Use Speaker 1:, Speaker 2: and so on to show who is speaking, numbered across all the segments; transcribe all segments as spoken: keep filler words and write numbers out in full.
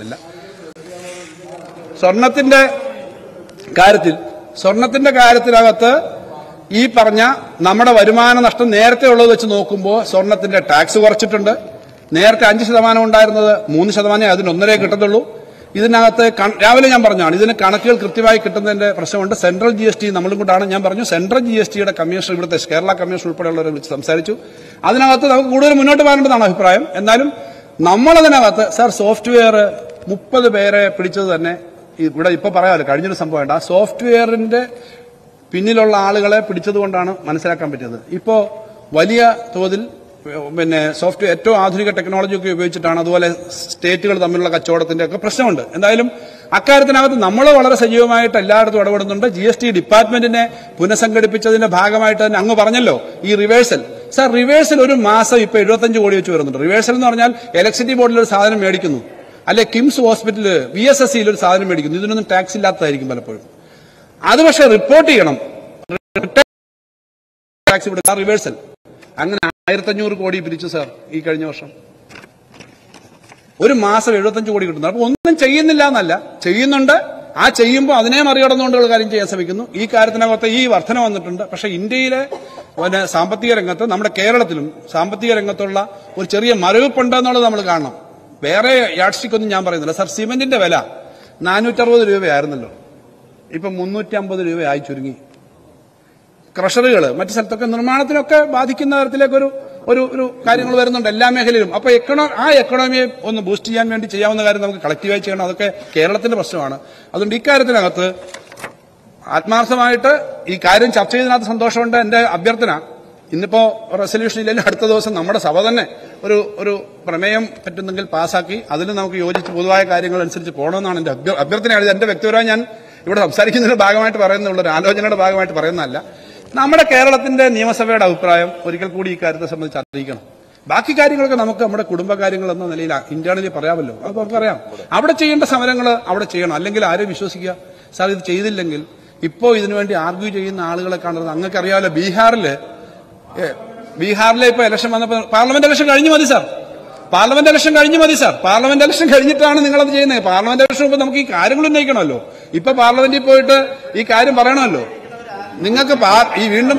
Speaker 1: ഇല്ല. സ്വർണത്തിന്റെ കാര്യത്തിൽ സ്വർണത്തിന്റെ കാര്യത്തിനകത്ത് ഈ പറഞ്ഞ നമ്മുടെ വരുമാന നഷ്ടം നേരത്തെ ഉള്ളത് വെച്ച് നോക്കുമ്പോൾ സ്വർണത്തിന്റെ ടാക്സ് കുറച്ചിട്ടുണ്ട്. നേരത്തെ അഞ്ച് ശതമാനം ഉണ്ടായിരുന്നത് മൂന്ന് ശതമാനം അതിന് ഒന്നരേ കിട്ടത്തുള്ളൂ. ഇതിനകത്ത് രാവിലെ ഞാൻ പറഞ്ഞാണ് ഇതിന് കണക്കുകൾ കൃത്യമായി കിട്ടുന്നതിന്റെ പ്രശ്നമുണ്ട്. സെൻട്രൽ ജി എസ് ടി നമ്മളും കൊണ്ടാണ് ഞാൻ പറഞ്ഞു. സെൻട്രൽ ജി എസ് ടിയുടെ കമ്മീഷൻ ഇവിടുത്തെ കേരള കമ്മീഷൻ ഉൾപ്പെടെയുള്ളവരെ വിളിച്ച് സംസാരിച്ചു. അതിനകത്ത് നമുക്ക് കൂടുതൽ മുന്നോട്ട് പോകാനുണ്ടെന്നാണ് അഭിപ്രായം. എന്നാലും നമ്മളതിനകത്ത് സാർ സോഫ്റ്റ്വെയർ മുപ്പത് പേരെ പിടിച്ചത് തന്നെ ഇവിടെ ഇപ്പൊ പറയാമല്ലോ, കഴിഞ്ഞൊരു സംഭവമുണ്ട്. ആ സോഫ്റ്റ്വെയറിന്റെ പിന്നിലുള്ള ആളുകളെ പിടിച്ചതുകൊണ്ടാണ് മനസ്സിലാക്കാൻ പറ്റിയത്. ഇപ്പോ വലിയ തോതിൽ പിന്നെ സോഫ്റ്റ്വെയർ ഏറ്റവും ആധുനിക ടെക്നോളജി ഒക്കെ ഉപയോഗിച്ചിട്ടാണ്. അതുപോലെ സ്റ്റേറ്റുകൾ തമ്മിലുള്ള കച്ചവടത്തിന്റെ ഒക്കെ പ്രശ്നമുണ്ട്. എന്തായാലും അക്കാര്യത്തിനകത്ത് നമ്മൾ വളരെ സജീവമായിട്ട് എല്ലായിടത്തും ഇടപെടുന്നുണ്ട്. ജി എസ് ടി ഡിപ്പാർട്ട്മെന്റിനെ പുനഃസംഘടിപ്പിച്ചതിന്റെ ഭാഗമായിട്ട് തന്നെ അങ്ങ് പറഞ്ഞല്ലോ ഈ റിവേഴ്സൽ. സാർ റിവേഴ്സൽ ഒരു മാസം ഇപ്പൊ എഴുപത്തഞ്ച് കോടി വെച്ച് വരുന്നുണ്ട്. റിവേഴ്സൽ എന്ന് പറഞ്ഞാൽ ഇലക്ട്രിസിറ്റി ബോർഡിൽ ഒരു സാധനം മേടിക്കുന്നു, അല്ലെ കിംസ് ഹോസ്പിറ്റലിൽ വി എസ് എസ് സിയിൽ ഒരു സാധനം മേടിക്കുന്നു. ഇതിനൊന്നും ടാക്സ് ഇല്ലാത്തതായിരിക്കും പലപ്പോഴും. അത് പക്ഷെ റിപ്പോർട്ട് ചെയ്യണം. ടാക്സ് കൊടുക്കുക റിവേഴ്സൽ. അങ്ങനെ ആയിരത്തഞ്ഞൂറ് കോടി പിരിച്ചു സാർ ഈ കഴിഞ്ഞ വർഷം. ഒരു മാസം എഴുപത്തഞ്ച് കോടി കിട്ടുന്നു. അപ്പൊ ഒന്നും ചെയ്യുന്നില്ല എന്നല്ല, ചെയ്യുന്നുണ്ട്. ആ ചെയ്യുമ്പോൾ അതിനെ മറികടന്നുകൊണ്ടുള്ള കാര്യം ചെയ്യാൻ ശ്രമിക്കുന്നു. ഈ കാര്യത്തിനകത്ത് ഈ വർധന വന്നിട്ടുണ്ട്. പക്ഷെ ഇന്ത്യയിലെ പിന്നെ സാമ്പത്തിക രംഗത്ത് നമ്മുടെ കേരളത്തിലും സാമ്പത്തിക രംഗത്തുള്ള ഒരു ചെറിയ മരവിപ്പുണ്ട് എന്നുള്ളത് നമ്മൾ കാണണം. വേറെ യാഡ്സ്റ്റിക്കൊന്നും ഞാൻ പറയുന്നില്ല സാർ. സിമെന്റിന്റെ വില നാനൂറ്ററുപത് രൂപയായിരുന്നല്ലോ, ഇപ്പൊ മുന്നൂറ്റി അമ്പത് രൂപയായി ചുരുങ്ങി. ക്രഷറുകൾ മറ്റു സ്ഥലത്തൊക്കെ നിർമ്മാണത്തിനൊക്കെ ബാധിക്കുന്ന തരത്തിലേക്ക് ഒരു ഒരു ഒരു കാര്യങ്ങൾ വരുന്നുണ്ട് എല്ലാ മേഖലയിലും. അപ്പൊ എക്കണോ ആ എക്കണോമിയെ ഒന്ന് ബൂസ്റ്റ് ചെയ്യാൻ വേണ്ടി ചെയ്യാവുന്ന കാര്യം നമുക്ക് കളക്റ്റീവായി ചെയ്യണം. അതൊക്കെ കേരളത്തിന്റെ പ്രശ്നമാണ്. അതുകൊണ്ട് ഇക്കാര്യത്തിനകത്ത് ആത്മാർത്ഥമായിട്ട് ഈ കാര്യം ചർച്ച ചെയ്തതിനകത്ത് സന്തോഷമുണ്ട്. എന്റെ അഭ്യർത്ഥന, ഇന്നിപ്പോ റെസൊല്യൂഷൻ ഇല്ലെങ്കിൽ അടുത്ത ദിവസം നമ്മുടെ സഭ തന്നെ ഒരു ഒരു പ്രമേയം പറ്റുന്നെങ്കിൽ പാസ്സാക്കി അതിൽ നമുക്ക് യോജിച്ച് പൊതുവായ കാര്യങ്ങൾ അനുസരിച്ച് പോകണമെന്നാണ് എന്റെ അഭ്യർത്ഥനയാണ്. എന്റെ വ്യക്തിപരമായി ഞാൻ ഇവിടെ സംസാരിക്കുന്നതിന്റെ ഭാഗമായിട്ട് പറയുന്നുള്ള ഒരു ആലോചനയുടെ ഭാഗമായിട്ട് പറയുന്നതല്ല. നമ്മുടെ കേരളത്തിന്റെ നിയമസഭയുടെ അഭിപ്രായം ഒരിക്കൽ കൂടി ഈ കാര്യത്തെ സംബന്ധിച്ച് അറിയിക്കണം. ബാക്കി കാര്യങ്ങളൊക്കെ നമുക്ക് നമ്മുടെ കുടുംബകാര്യങ്ങൾ എന്ന നിലയിൽ ഇന്റേണലി പറയാമല്ലോ, അത് നമുക്കറിയാം. അവിടെ ചെയ്യേണ്ട സമരങ്ങൾ അവിടെ ചെയ്യണം. അല്ലെങ്കിൽ ആരും വിശ്വസിക്കുക സാർ ഇത് ചെയ്തില്ലെങ്കിൽ ഇപ്പോ ഇതിനുവേണ്ടി ആർഗ്യൂ ചെയ്യുന്ന ആളുകളെ കാണുന്നത് അങ്ങക്ക് അറിയാമല്ലോ. ബീഹാറില് ബീഹാറിലെ ഇപ്പൊ ഇലക്ഷൻ വന്നപ്പോൾ പാർലമെന്റ് ഇലക്ഷൻ കഴിഞ്ഞു മതി സാർ. പാർലമെന്റ് ഇലക്ഷൻ കഴിഞ്ഞു മതി സാർ. പാർലമെന്റ് ഇലക്ഷൻ കഴിഞ്ഞിട്ടാണ് നിങ്ങളത് ചെയ്യുന്നത്. പാർലമെന്റ് ഇലക്ഷൻ മുമ്പ് നമുക്ക് ഈ കാര്യങ്ങൾ ഉന്നയിക്കണമല്ലോ. ഇപ്പൊ പാർലമെന്റിൽ പോയിട്ട് ഈ കാര്യം പറയണമല്ലോ. നിങ്ങൾക്ക് ഈ വീണ്ടും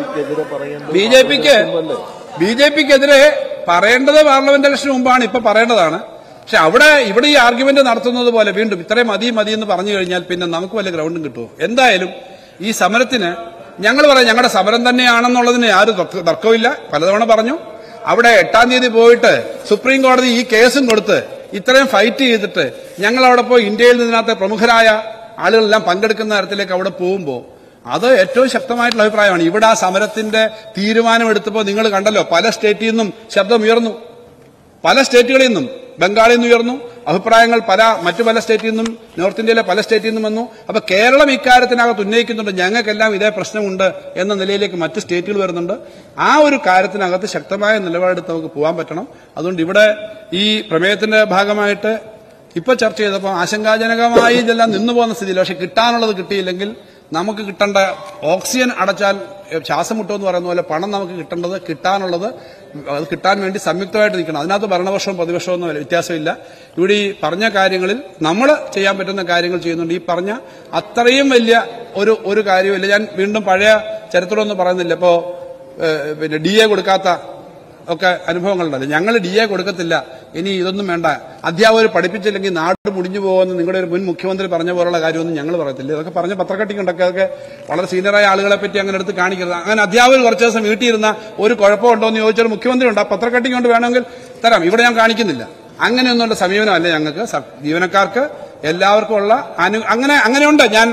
Speaker 1: ബി ജെ പിക്ക് ബി ജെ പിക്കെതിരെ പറയേണ്ടത് പാർലമെന്റ് ഇലക്ഷന് മുമ്പാണ്, ഇപ്പൊ പറയേണ്ടതാണ്. പക്ഷെ അവിടെ ഇവിടെ ഈ ആർഗ്യുമെന്റ് നടത്തുന്നത് പോലെ വീണ്ടും ഇത്രയും മതി മതി എന്ന് പറഞ്ഞു കഴിഞ്ഞാൽ പിന്നെ നമുക്ക് വല്ല ഗ്രൗണ്ടും കിട്ടുമോ? എന്തായാലും ഈ സമരത്തിന് ഞങ്ങൾ പറയാം, ഞങ്ങളുടെ സമരം തന്നെയാണെന്നുള്ളതിന് യാതൊരു തർക്കമില്ല. പലതവണ പറഞ്ഞു. അവിടെ എട്ടാം തീയതി പോയിട്ട് സുപ്രീം കോടതി ഈ കേസും കൊടുത്ത് ഇത്രയും ഫൈറ്റ് ചെയ്തിട്ട് ഞങ്ങൾ അവിടെ പോയി ഇന്ത്യയിൽ നിന്നകത്തെ പ്രമുഖരായ ആളുകളെല്ലാം പങ്കെടുക്കുന്ന തരത്തിലേക്ക് അവിടെ പോകുമ്പോൾ അത് ഏറ്റവും ശക്തമായിട്ടുള്ള അഭിപ്രായമാണ്. ഇവിടെ ആ സമരത്തിന്റെ തീരുമാനം എടുത്തപ്പോൾ നിങ്ങൾ കണ്ടല്ലോ, പല സ്റ്റേറ്റിൽ നിന്നും ശബ്ദം ഉയർന്നു. പല സ്റ്റേറ്റുകളിൽ നിന്നും, ബംഗാളിൽ നിന്ന് ഉയർന്നു അഭിപ്രായങ്ങൾ, പല മറ്റു പല സ്റ്റേറ്റിൽ നിന്നും, നോർത്ത് ഇന്ത്യയിലെ പല സ്റ്റേറ്റിൽ നിന്നും വന്നു. അപ്പൊ കേരളം ഇക്കാര്യത്തിനകത്ത് ഉന്നയിക്കുന്നുണ്ട്, ഞങ്ങൾക്കെല്ലാം ഇതേ പ്രശ്നമുണ്ട് എന്ന നിലയിലേക്ക് മറ്റ് സ്റ്റേറ്റുകൾ വരുന്നുണ്ട്. ആ ഒരു കാര്യത്തിനകത്ത് ശക്തമായ നിലപാടെടുത്ത് നമുക്ക് പോകാൻ പറ്റണം. അതുകൊണ്ട് ഇവിടെ ഈ പ്രമേയത്തിന്റെ ഭാഗമായിട്ട് ഇപ്പൊ ചർച്ച ചെയ്തപ്പോൾ ആശങ്കാജനകമായി ഇതെല്ലാം നിന്നു പോകുന്ന സ്ഥിതിയിൽ, പക്ഷെ കിട്ടാനുള്ളത് കിട്ടിയില്ലെങ്കിൽ നമുക്ക് കിട്ടേണ്ട ഓക്സിജൻ അടച്ചാൽ ശ്വാസം മുട്ടുമെന്ന് പറയുന്ന പോലെ പണം നമുക്ക് കിട്ടേണ്ടത് കിട്ടാനുള്ളത് അത് കിട്ടാൻ വേണ്ടി സംയുക്തമായിട്ട് നിൽക്കണം. അതിനകത്ത് ഭരണപക്ഷവും പ്രതിപക്ഷവും ഒന്നും വ്യത്യാസമില്ല. ഇവിടെ ഈ പറഞ്ഞ കാര്യങ്ങളിൽ നമ്മൾ ചെയ്യാൻ പറ്റുന്ന കാര്യങ്ങൾ ചെയ്യുന്നുണ്ട്. ഈ പറഞ്ഞ അത്രയും വലിയ ഒരു ഒരു കാര്യമില്ല. ഞാൻ വീണ്ടും പഴയ ചരിത്രമൊന്നും പറയുന്നില്ല. ഇപ്പോ പിന്നെ ഡി എ കൊടുക്കാത്ത ഒക്കെ അനുഭവങ്ങളുണ്ടല്ലോ. ഞങ്ങൾ ഡി എ കൊടുക്കത്തില്ല, ഇനി ഇതൊന്നും വേണ്ട, അധ്യാപകർ പഠിപ്പിച്ചില്ലെങ്കിൽ നാട് മുടിഞ്ഞു പോകുമെന്ന് നിങ്ങളുടെ ഒരു മുൻ മുഖ്യമന്ത്രി പറഞ്ഞ പോലുള്ള കാര്യമൊന്നും ഞങ്ങൾ പറയത്തില്ല. ഇതൊക്കെ പറഞ്ഞ പത്രക്കട്ടിക്കുണ്ടൊക്കെ അതൊക്കെ വളരെ സീനിയറായ ആളുകളെ പറ്റി അങ്ങനെ എടുത്ത് കാണിക്കരുത്. അങ്ങനെ അധ്യാപകർ കുറച്ച് ദിവസം വീട്ടിലിരുന്ന ഒരു കുഴപ്പമുണ്ടോ എന്ന് ചോദിച്ചൊരു മുഖ്യമന്ത്രി ഉണ്ട്. ആ പത്രക്കട്ടിക്ക് കൊണ്ട് വേണമെങ്കിൽ തരാം, ഇവിടെ ഞാൻ കാണിക്കുന്നില്ല. അങ്ങനെയൊന്നുള്ള സമീപനമല്ല ഞങ്ങൾക്ക്. ജീവനക്കാർക്ക് എല്ലാവർക്കും ഉള്ള അനു അങ്ങനെ അങ്ങനെയുണ്ട്. ഞാൻ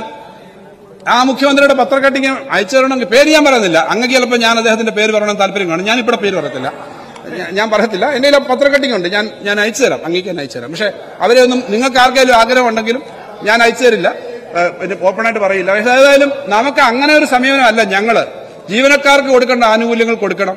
Speaker 1: ആ മുഖ്യമന്ത്രിയുടെ പത്രക്കട്ടിങ് അയച്ചു തരണമെങ്കിൽ പേര് ഞാൻ പറയുന്നില്ല. അങ്ങക്ക് ചിലപ്പോൾ ഞാൻ അദ്ദേഹത്തിന്റെ പേര് പറയണം താല്പര്യം കാണും. ഞാനിവിടെ പേര് പറയത്തില്ല, ഞാൻ പറയത്തില്ല. എന്റെ കയ്യിൽ പത്രക്കട്ടിങ് ഉണ്ട്, ഞാൻ ഞാൻ അയച്ചു തരാം, അങ്ങേക്ക് തന്നെ അയച്ചു തരാം. പക്ഷെ അവരെ ഒന്നും നിങ്ങൾക്ക് ആർക്കെങ്കിലും ആഗ്രഹം ഉണ്ടെങ്കിലും ഞാൻ അയച്ചു തരില്ല, പിന്നെ ഓപ്പണായിട്ട് പറയില്ല. പക്ഷെ ഏതായാലും നമുക്ക് അങ്ങനെ ഒരു സമീപനമല്ല. ഞങ്ങള് ജീവനക്കാർക്ക് കൊടുക്കേണ്ട ആനുകൂല്യങ്ങൾ കൊടുക്കണം.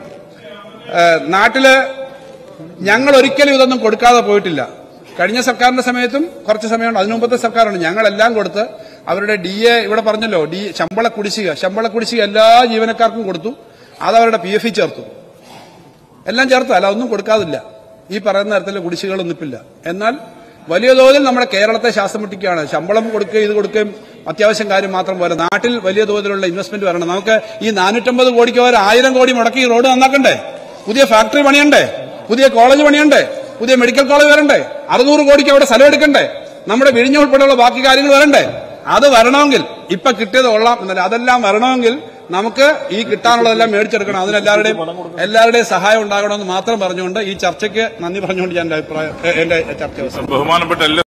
Speaker 1: നാട്ടില് ഞങ്ങൾ ഒരിക്കലും ഇതൊന്നും കൊടുക്കാതെ പോയിട്ടില്ല. കഴിഞ്ഞ സർക്കാരിന്റെ സമയത്തും കുറച്ച് സമയമുണ്ട്, അതിനു മുമ്പത്തെ സർക്കാരുണ്ട്. ഞങ്ങളെല്ലാം കൊടുത്ത് അവരുടെ ഡി എ ഇവിടെ പറഞ്ഞല്ലോ, ഡി ശമ്പള കുടിശ്ശിക ശമ്പള കുടിശ്ശിക എല്ലാ ജീവനക്കാർക്കും കൊടുത്തു. അത് അവരുടെ പി എഫ് ചേർത്തു, എല്ലാം ചേർത്തു. അല്ല ഒന്നും കൊടുക്കാതില്ല. ഈ പറയുന്ന തരത്തിലുള്ള കുടിശ്ശികളൊന്നും ഇപ്പില്ല. എന്നാൽ വലിയ തോതിൽ നമ്മുടെ കേരളത്തെ ശ്വാസം മുട്ടിക്കുകയാണ്. ശമ്പളം കൊടുക്കുകയും ഇത് കൊടുക്കുകയും അത്യാവശ്യം കാര്യം മാത്രം പോലെ നാട്ടിൽ വലിയ തോതിലുള്ള ഇൻവെസ്റ്റ്മെന്റ് വരണം. നമുക്ക് ഈ നാനൂറ്റമ്പത് കോടിക്ക് വരെ ആയിരം കോടി മുടക്കി ഈ റോഡ് നന്നാക്കണ്ടേ, പുതിയ ഫാക്ടറി പണിയണ്ടേ, പുതിയ കോളേജ് പണിയണ്ടേ, പുതിയ മെഡിക്കൽ കോളേജ് വരണ്ടേ, അറുന്നൂറ് കോടിക്ക് അവിടെ സ്ഥലം എടുക്കണ്ടേ, നമ്മുടെ വിഴിഞ്ഞ ഉൾപ്പെടെയുള്ള ബാക്കി കാര്യങ്ങൾ വരണ്ടേ. അത് വരണമെങ്കിൽ ഇപ്പൊ കിട്ടിയത് കൊള്ളാം എന്നല്ല, അതെല്ലാം വരണമെങ്കിൽ നമുക്ക് ഈ കിട്ടാനുള്ളതെല്ലാം മേടിച്ചെടുക്കണം. അതിനെല്ലാവരുടെയും എല്ലാവരുടെയും സഹായം ഉണ്ടാകണമെന്ന് മാത്രം പറഞ്ഞുകൊണ്ട് ഈ ചർച്ചയ്ക്ക് നന്ദി പറഞ്ഞുകൊണ്ട് ഞാൻ എന്റെ അഭിപ്രായം എന്റെ ചർച്ച
Speaker 2: ബഹുമാനപ്പെട്ട